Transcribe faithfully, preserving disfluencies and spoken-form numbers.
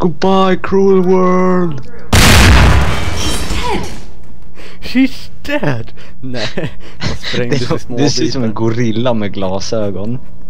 Goodbye, cruel world! She's dead! Nej, jag sprängde Det, så små det ser ut som en bitar. gorilla med glasögon.